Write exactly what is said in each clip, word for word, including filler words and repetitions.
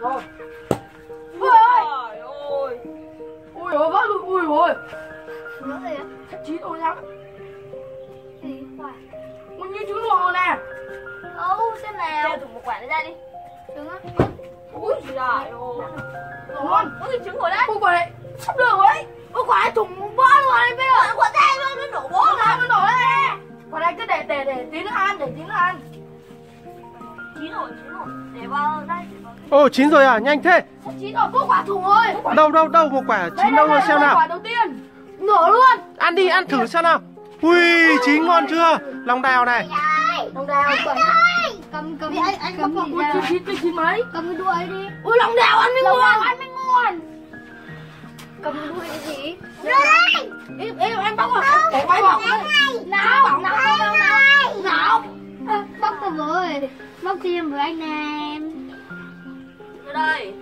Rồi. Ui ơi. Ôi. Ui ôi vỡ luôn. Ui ôi. Nó gì á? Chín rồi sao? Gì? Quả. Ui như trứng luộc nè. Ô xem nào. Cho thùng một quả này ra đi. Trứng á. Ui Trời ơi. ngon. Có cái trứng rồi đấy. Ui quả này sắp được rồi. Ui quả này thùng bó luôn này bây giờ. Quả đây luôn, nó nổ bố Nó nó nổ lên. Quả này cứ để để để tí nữa ăn, để tí nữa ăn. Chín rồi, chín rồi. Để vào đây. Ồ chín rồi à, nhanh thế. Sắp chín rồi, có quả thùng rồi. Đâu đâu đâu một quả chín Đây, đâu đây, rồi đây, xem đây, nào. quả đầu tiên. Nổ luôn. Ăn đi, ăn thử xem nào. Ui chín ngon chưa. Lòng đào này. Lòng đào quả. Cầm cầm Anh anh cầm cầm gì quả ra? chín chín chín chín mấy? Cầm cái đuôi đi. Ui lòng đào ăn mới ngon, ăn mới ngon. Cầm cái đuôi cái gì? Đây. Em em em bóc vào. Để quay bỏng đây. Nào, bỏng nào, nào, nào. Nào. À, bóc vào với. Bóc thêm với anh em. Ở đây.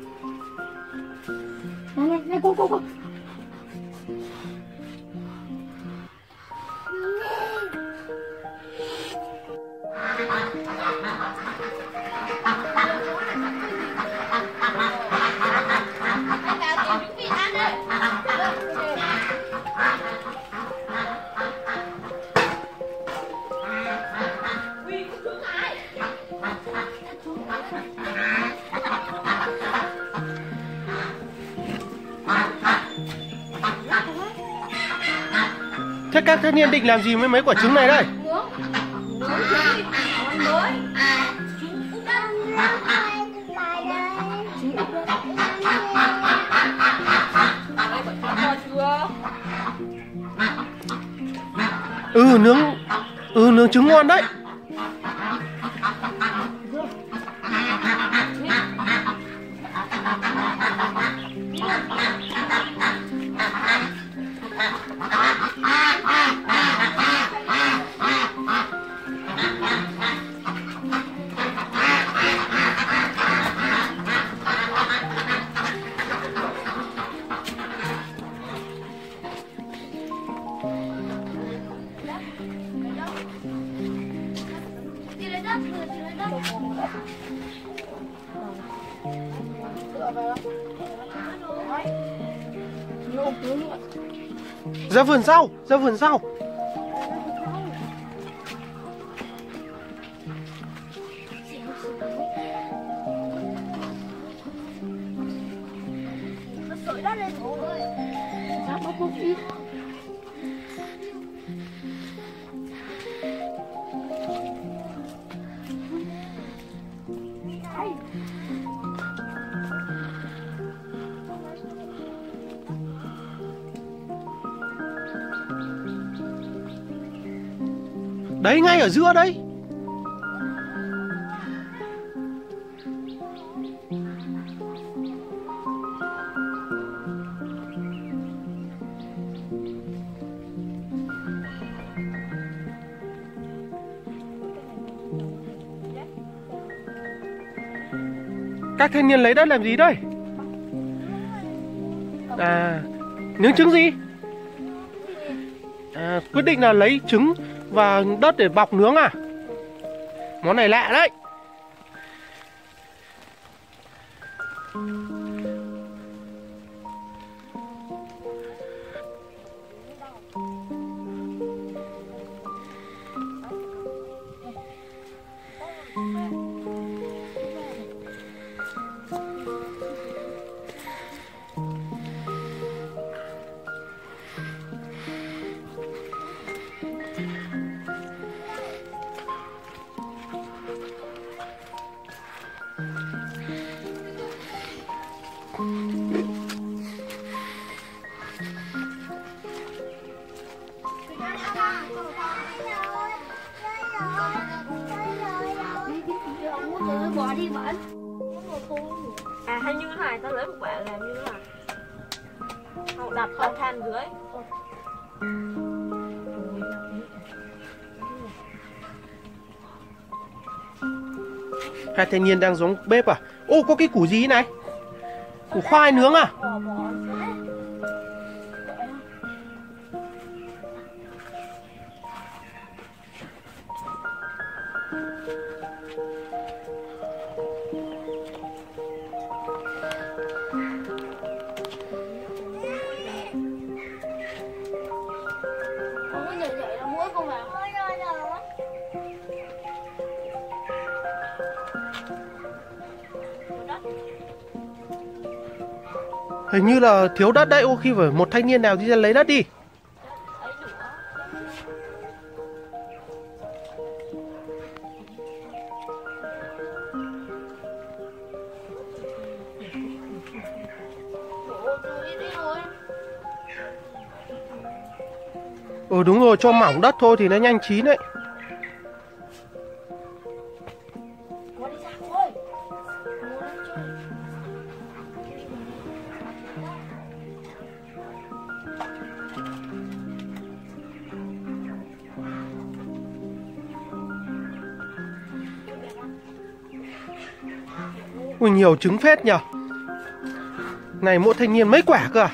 Này này này cô cô cô. Thế các thanh niên định làm gì với mấy quả trứng này đây? Nướng. Nướng gì? Món mới. Ừ nướng. Ừ nướng trứng ngon đấy. Ra vườn rau, ra vườn rau. Nó sưởi đất lên bố ơi. Sao bóc bóc đi. Đấy ngay ở giữa đấy. Các thanh niên lấy đất làm gì đây? À, nướng trứng gì? À, quyết định là lấy trứng và đất để bọc nướng à? Món này lạ đấy. Bỏ đi bẩn. À hay như thế này, ta lấy một quả làm như thế này. Hoặc đặt than than dưới. Hai thanh niên đang giống bếp à? Ô có cái củ gì này? Củ khoai nướng à? Hình như là thiếu đất đấy, ô khi phải một thanh niên nào đi ra lấy đất đi. Ừ đúng rồi, cho mỏng đất thôi thì nó nhanh chín đấy. Ui nhiều trứng phết nhở. Này mỗi thanh niên mấy quả cơ à?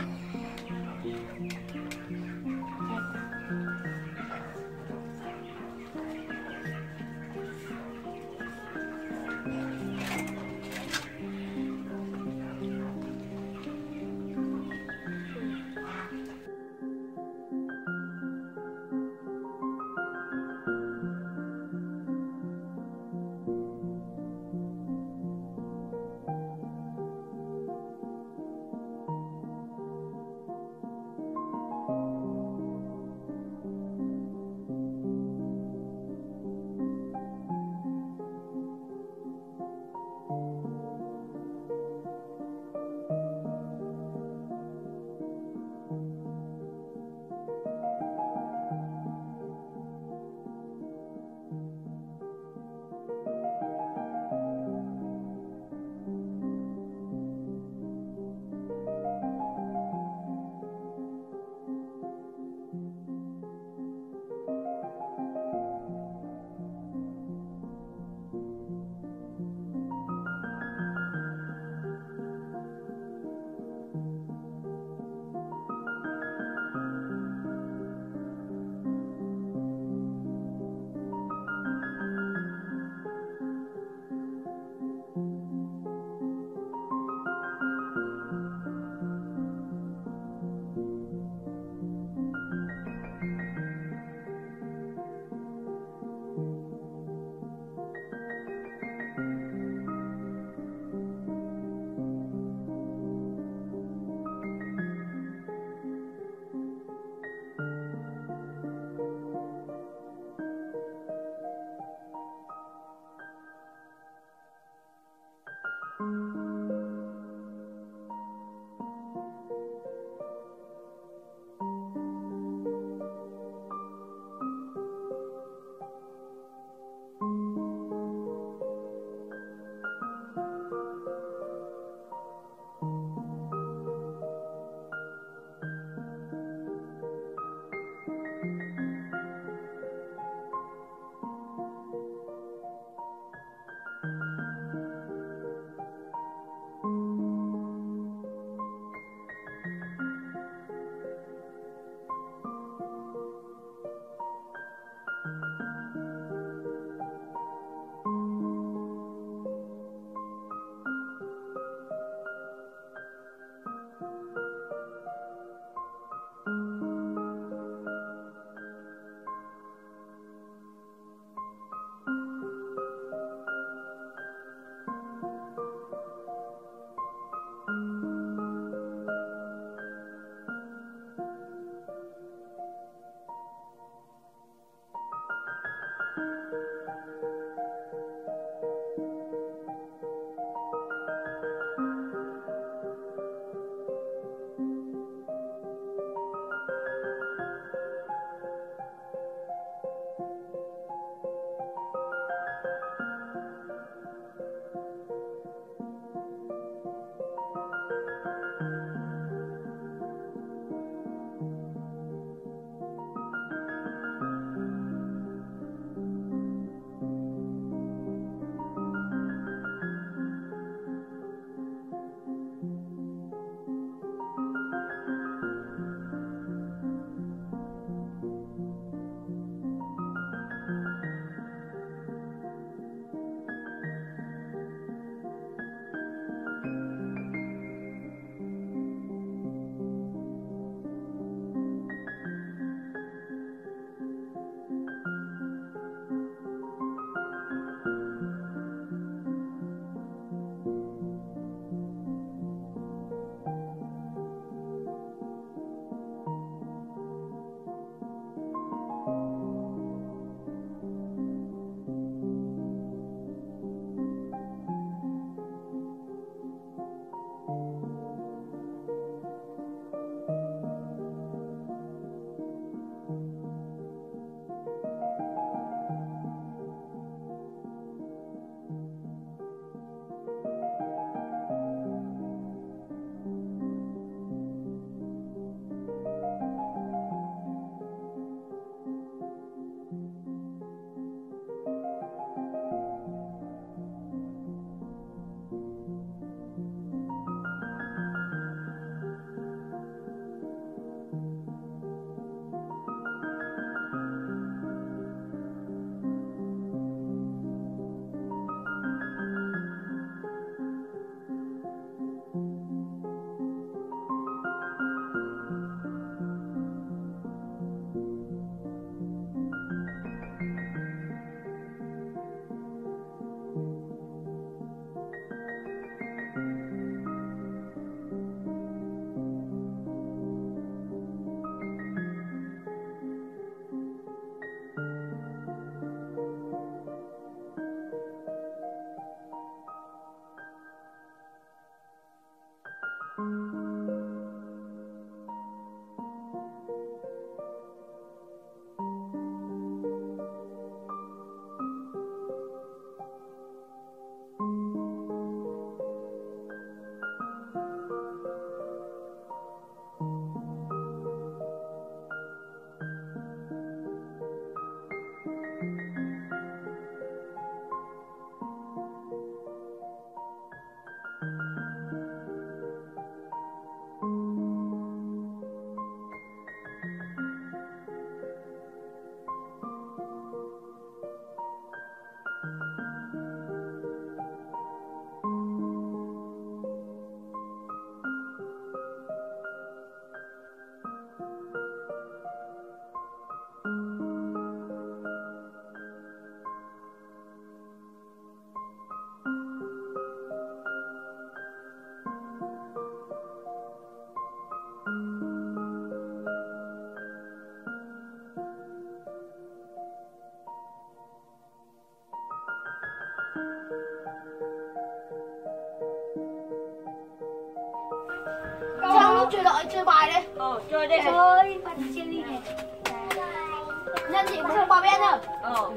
Thôi chơi đợi chơi bài đi. Ờ chơi đi. Chơi phần chia ly này. Nhân chị không qua bên nữa. Ờ.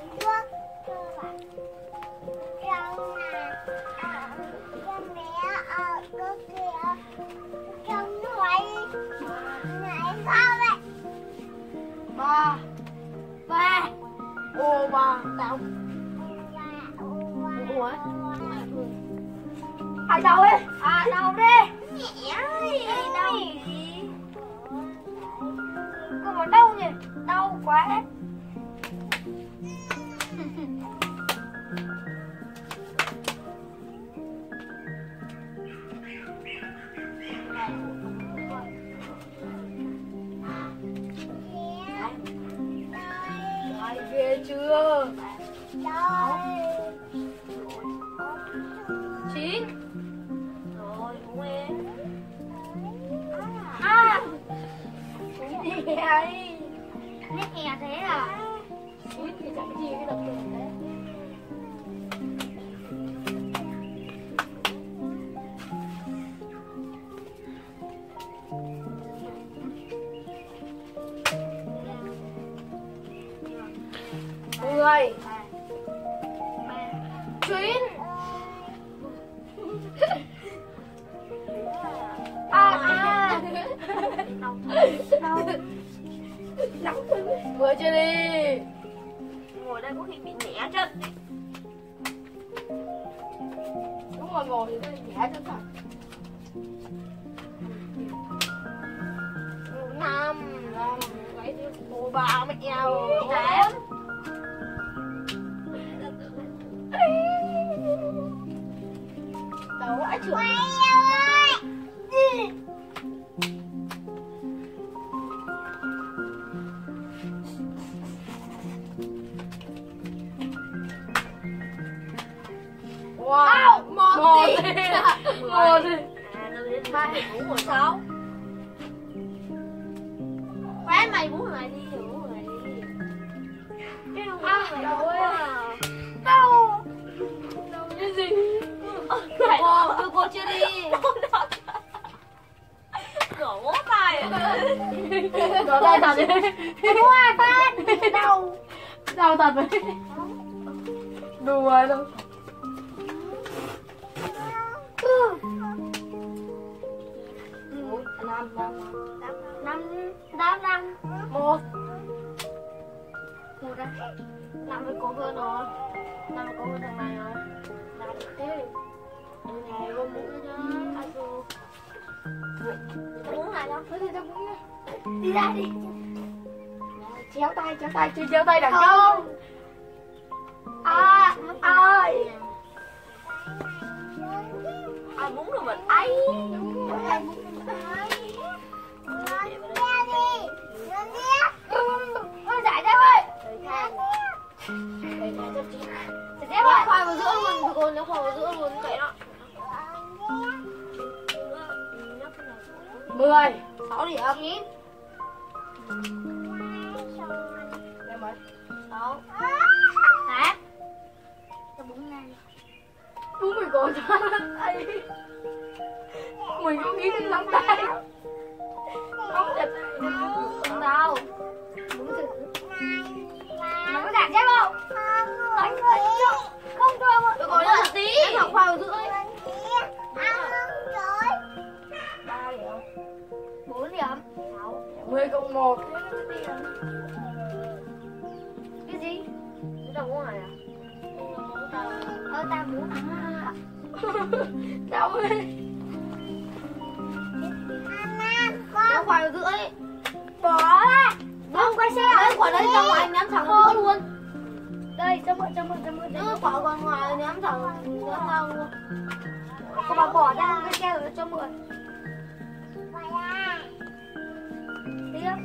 Ba. Ba. Ô ba. Tao. Ủa? Ai đâu ấy? À đâu đi. Nhẹ ơi. Đâu? Cô bảo đau nhỉ? Đau quá. Ghê chưa? Chín. Rồi uống em. À. Chín gì vậy? Nét hè thế à? Chín thì chẳng gì cái đập tường thế. Mười. Chín. À à. Nóng vừa chưa đi. Ngồi đây có khi bị nhẹ chân. Đúng rồi, ngồi thì tôi nhẹ chân thật. Năm. Năm. Mấy đứa cô ba mẹ nhau. Tám. Đâu quá trưởng. Wow, một đi. Một đi. À đâu đến Ba, bốn rồi. sáu. Khóe mày muốn mày đi, muốn mày đi. À, Mày đâu đâu ấy. à? Đâu? Đâu cái gì? Cô, đưa cô chưa đi. Cửa bố tay. Có tay thật đi. Hoa tan. Đau. Đau thật đấy. Đùa đâu. Năm, năm, Năm, tám, năm. một. Một đấy. Năm với cô hơn rồi. Năm với cô hơn thằng này rồi. Năm tiếp. Thằng này có mũi nhá. Muốn này đâu? Thôi thì tao cũng Đi ra đi. chéo tay, chéo tay, chưa chéo tay đằng không? À, ai? Ai muốn được mình ấy. Ôi giải ra ơi. Đây này cho chị. Sẽ đép lại khoai vào giữa luôn, được rồi, nếu khoai vào giữa luôn vậy đó. Mười, sáu điểm. Chín. Em ơi. Sáu. Tám. Cho bốn này. Bố mình còn cho tay. Mình có nghĩ lắm tay. Không chặt tay. Đâu? Nó có giảm chết không? Đánh người chưa? Không cho mà. Được rồi, nữa tí. Em học khoai vào giữa ấy. Ba điểm. Bốn điểm. Sáu. Mười cộng một. Cái gì? Cái đồng của này à? Ờ ta bốn. Đâu ấy. Kéo khoai vào giữa ấy. Bỏ ra. Không quay xe. Đấy, quả đấy ra ngoài ném thẳng vào giữa luôn. Đây, cho mượn, cho mượn, cho mượn. Chứ quả còn ngoài ném thẳng ném ra luôn. Cô bảo bỏ ra cái xe rồi cho mượn. Đi không?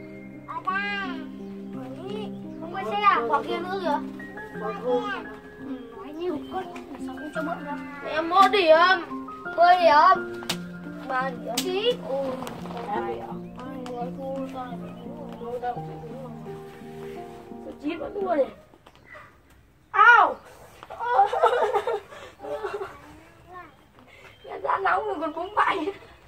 Không quay xe à? Quả kia nữa kìa. Quả thô. Ừ, nói nhiều con sao không cho mượn đâu. Em một điểm. Mười điểm. Ba điểm. Chín. Ôi, ba điểm. Ai nói thua sao lại bị thua đâu đâu bị thua. Số chín vẫn thua này. Ao. Nghe ra nóng rồi còn búng bay.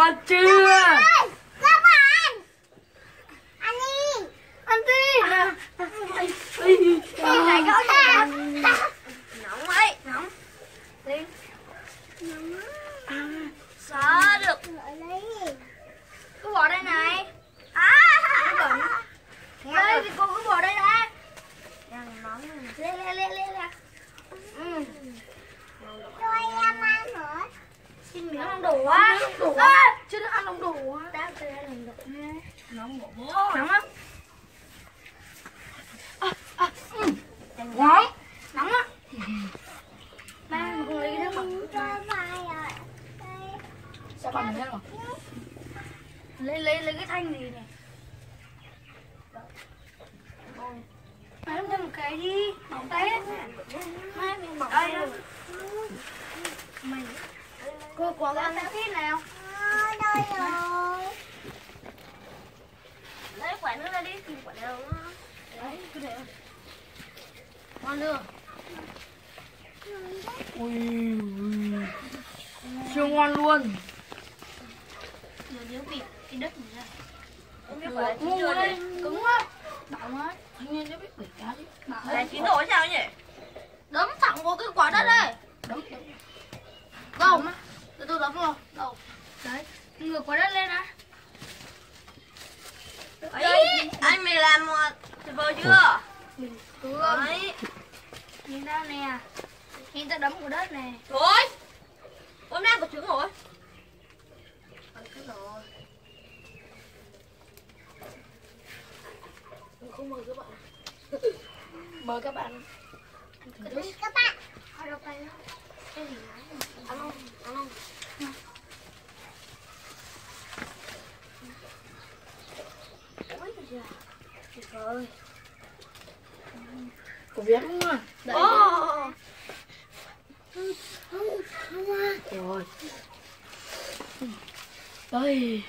ngon chưa? Các bạn ăn đi, Ăn đi. cái này có sao? Nóng ấy. Nóng. Đi. Sao được. Cứ bỏ đây này. À, đây thì cô cứ bỏ đây đã. Nóng. Lên lên lên lên lên. Ừ. Cho em ăn nữa. Xin miếng không đủ quá. Đủ À, chứ nó ăn không đủ quá. đã tôi ăn không đủ. Nóng bỏ bố. Nóng không? Nóng. Nóng á. Ba không lấy cái nước bẩn. Sao bằng thế rồi? Lấy lấy lấy cái thanh gì này. Mày làm thêm một cái đi. Bỏng tay ấy. Mai mình bỏng tay đâu. Mày. Cô có cái ăn thịt nào? Lấy quả nước ra đi, tìm quả nào nó. Đấy, cứ để. Ngon chưa? Ui, ui. Siêu ngon luôn. Giờ nhớ bị cái đất này ra. Không biết quả chín Ngu chưa đây, nhỉ? cứng quá. Đọng á. Thanh niên nó biết bể cá đi. Quả chín độ sao nhỉ? Đấm thẳng vào cái quả đất đây. Đóng đóng. Đâu? Từ từ đấm vào. Đâu? Đấy. Ngược quả đất lên á. Ấy, anh mày làm một thịt bò chưa? Mình cứ Đấy. nhìn ra nè. Nhìn ta đấm của đất này. Thôi. Hôm nay có trứng rồi. Ăn cái rồi. Không mời các bạn. Mời các bạn. Các bạn. Ở đâu tay đó? Cái gì đấy? Ăn không? Ăn không? Ôi trời. Tuyệt vời. Có viết đúng không? Đấy. Ồ. Rồi. Đây.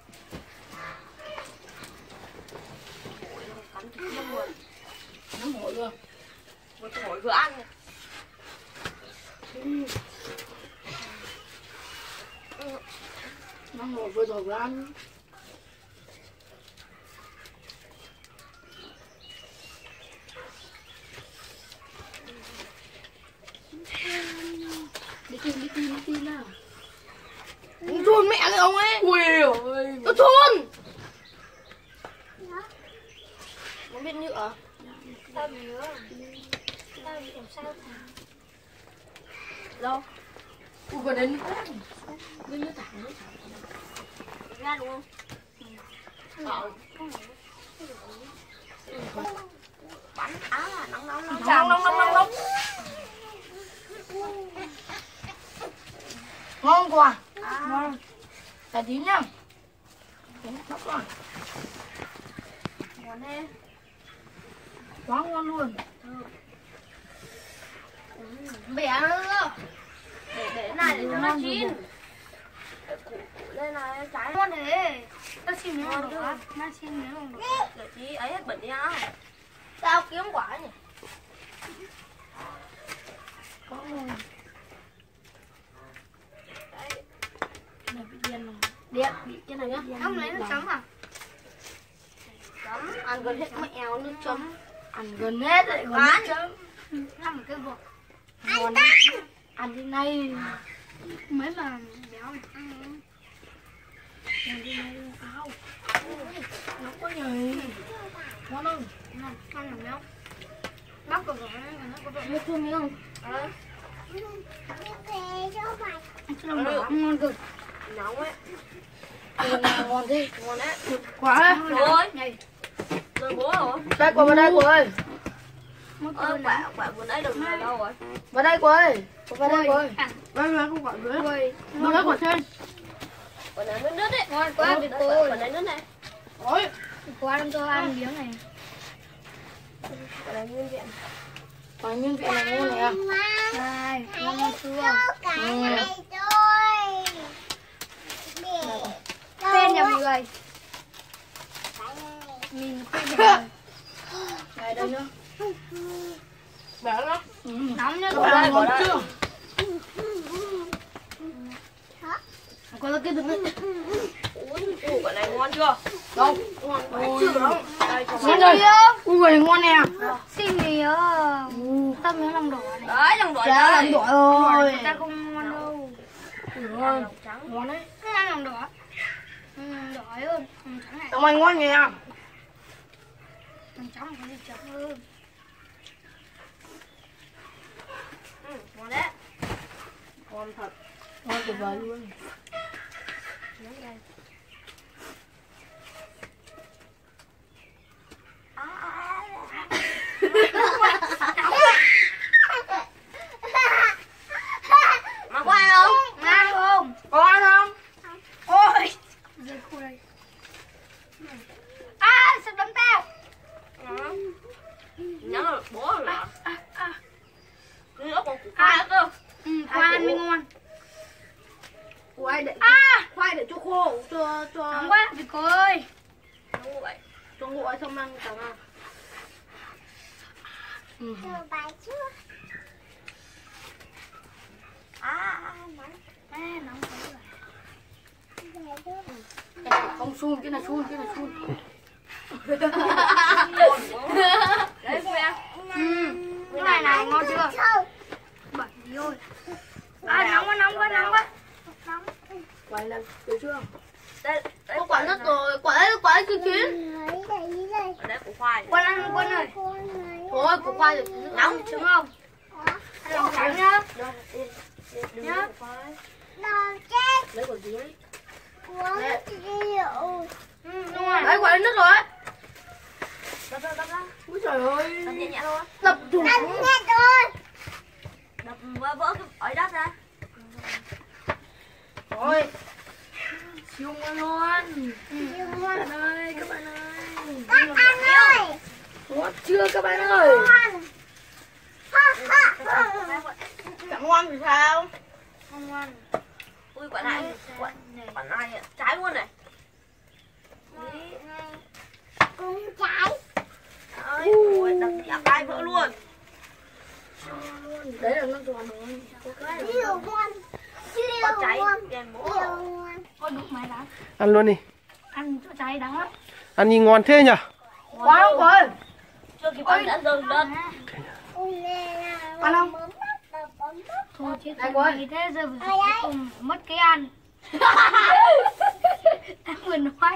Cắn thịt luôn rồi. Nó mỏi luôn. Một mỗi vừa ăn này. Nó mỏi vừa rồi vừa ăn. Đi tìm, đi tìm, đi tìm nào. Ông chôn mẹ rồi ông ấy. Ui ôi. Nó chôn. Nó biết nhựa. Sao bị nữa? Sao bị làm sao? Đâu? Ui còn đến nước. Nước nước thẳng, nước thẳng. Ra đúng không? Ờ. Bắn á, nóng nóng nóng. Nóng nóng nóng nóng nóng. Ngon quá. Ngon. Tại tí nhá. Đúng sắp rồi. Ngon thế. Quá ngon luôn. Bẻ nó nữa. Để để cái này để cho nó chín. Để củ đây này trái. Ngon thế. Tao xin miếng không được á. Tao xin miếng không được. Để tí ấy hết bẩn đi á. Tao kiếm quả nhỉ? Có ngon. Đấy. Cái này bị điên rồi. Điện. Bị cái này nhá. Không lấy nước chấm à? Chấm, ăn gần hết mẹo nước chấm. Ăn gần hết rồi còn Bán. nước chấm. Làm một cái bột. Ngon. Ăn thế này. Mới là béo này. Ăn thế này. Ao. Nó có nhầy. Ngon không? Ngon. Ngon là béo. Bác của nó nó có độ Nước chua miếng không? Đấy. ăn cho nó đỏ ngon cực. Nóng ấy. Ngon thế. Ngon đấy. Quá. Rồi. Này. Rồi bố rồi. Đây quả vào đây cô ơi. Mất Ơ, quả quả vừa nãy được rồi đâu rồi? Vào đây cô ơi. Vào đây cô ơi. À, Đây là không quả dưới. ôi. Vào đây quả trên. Quả này nước nước đấy. Ngon quá Đấy, tuyệt quả, vời. quả này nước này. Ôi. Quá làm cho ăn miếng này. Quả này nguyên vẹn. Quả nguyên vị này ngon này à. Này, ngon ngon chưa? Tên nhà mọi người. Mình tên nhà mọi người. Này đây nữa. Béo lắm. Nóng nhá. Quả này ngon chưa? Có là cái đừng Ui, quả này ngon chưa? đâu. Ngon quá Ui. chưa đâu. Đây, cho Xin ngon. đi ui ngon nè. Xin đi á. Tâm nó làm đỏ này. Đấy, lòng đỏ Dạ làm đây. đỏ rồi. Người ta không ngon đâu. Ngon. Lòng trắng. Ngon đấy. Nó đang làm đỏ. Ừ, đỏ hơn. Ừ, trắng này. Tao anh ngon nhỉ? Làm trắng còn đi trắng hơn. Ừ, ngon đấy. Ngon thật. Ngon tuyệt vời luôn. Ngon đây. Mà khoai không? Ngon không? Có ăn không? Ôi. Rơi khô đây. À, sắp đấm tao. Nhớ là bố rồi à? À, à. Cái ốc còn củ khoai nữa cơ. Ừ, khoai ăn mới ngon. Khoai để À, khoai để cho khô cho cho nóng quá, vì cô ơi. Đúng vậy. cho nguội xong mang cả vào. Ừ. À, nóng. À, nóng quá rồi. Không sun cái này sun cái này sun. Đấy, vui ăn. Ừ, cái này này ngon chưa? Bẩn rồi. À, nóng quá, nóng quá, nóng quá. Nóng. Quay lên được chưa? Đây, đây Có quả rất rồi, quả đấy quả đấy chín chín. Ở đây củ khoai. Quân ăn quân ơi. Thôi củ khoai được Nóng trứng không? Ăn lòng trắng nhá. Nhá. lấy quả dưới. Ừ, đúng rồi. Đấy quả đấy nứt rồi đấy. Đập ra, đập ra. Úi trời ơi. Đập nhẹ nhẹ thôi. Đập thủng. Đập vỡ vỡ cái ấy đất ra. Rồi. Siêu ngon luôn. Bạn ơi, các bạn ơi. Ngon chưa các bạn ơi? Chẳng ngon thì sao? Không ngon. Ui, quả này, quả, quả này trái luôn này. Đấy, ui, đập cả tay vỡ luôn. Đấy là nó giòn rồi. Quả cháy, đèn bố. Thôi đụng máy đắng. Ăn luôn đi. Ăn chỗ cháy đắng lắm. Ăn nhìn ngon thế nhỉ? Quá không rồi. Chưa kịp ăn đã rơi đất. Ăn không? Thôi chết Đây rồi. coi. Thế giờ vừa cuối cùng mất cái ăn. Em vừa nói.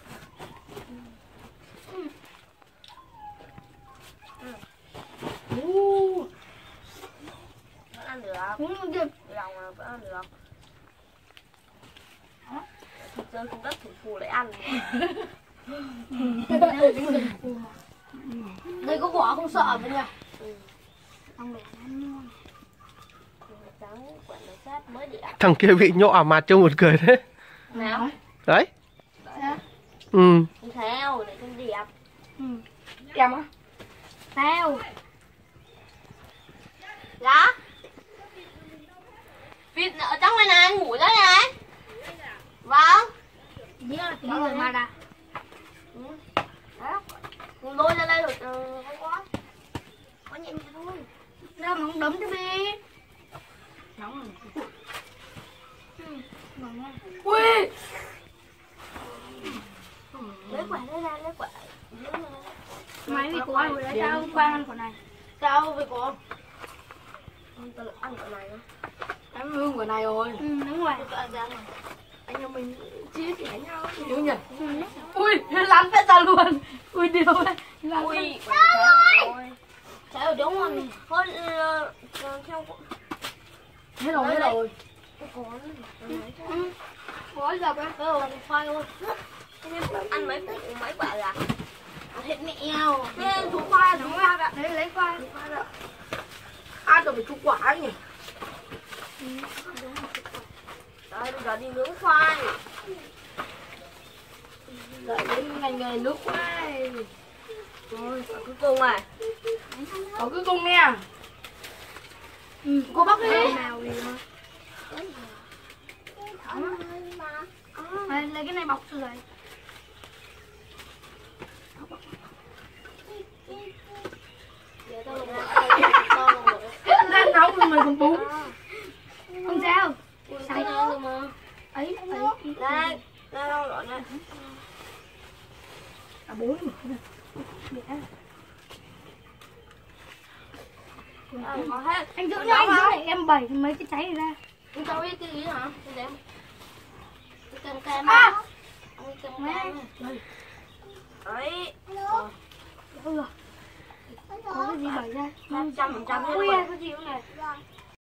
Uh. Vẫn ăn được. Uống được. Lòng là vẫn ăn được. Rơi xuống đất thủ phù lại ăn. Đây có vỏ không sợ vậy nhỉ? Không để ăn ngon. Trắng, quả nó sát mới đẹp. Thằng kia bị nhọ mặt trông một cười thế. Nào. Đấy. Đấy. Ừ. Đi theo để cho đẹp. Ừ. Em á? Theo. Dạ. Vịt ở trong này này, ngủ đây này. Vâng. Nhớ là tính người mà đã. Đó. Lôi ra đây rồi, ừ, không có. Có nhẹ nhẹ thôi. Đâu mà không đấm cho đi. Nóng. Ừ. Nóng quá. Ui. Lấy quả đây ra, lấy quả. Máy vì của anh hồi đấy tao không qua ăn quả này. Sao vậy cô? Ăn tao ăn quả này nữa. Em hương quả này rồi. Ừ, đúng rồi. Ăn ra mà. Anh em mình chia sẻ nhau. Hiểu nhỉ? Ừ. Ui, lăn hết ra luôn. Ui điều ơi. Lăn hết. Ui, quả này rồi. Trái ở đúng không? Thôi, uh, theo... Hết rồi, hết rồi. Cái con. Ừ. Có dập á. Cái rồi, khoai thôi. Ăn mấy mấy quả là Hết mẹo. thế chú khoai chú khoai ạ. Lấy lấy khoai. Ăn được phải chục quả nhỉ? Đây bây giờ đi nướng khoai. Lại đến ngành nghề nước khoai. Rồi, quả cuối cùng này. Có cái cung nè. Ừ. Cô bóc đi. Nào đi mà. Đây, lấy cái này bọc cho rồi. Đang nấu mà mày còn bún. Không sao. Sai nữa mà. Ấy, ấy. Đây, đây đâu rồi nè. À bốn mà. Ờ, có hết. Anh giữ nhá, anh giữ này em bày mấy cái cháy này ra. Anh cho biết cái gì hả? Anh đem. Cái cần cam. À! Cái cần cam. Đấy. Ừ. Có cái gì bày ra? Trăm phần trăm hết Ui, rồi. có gì không này?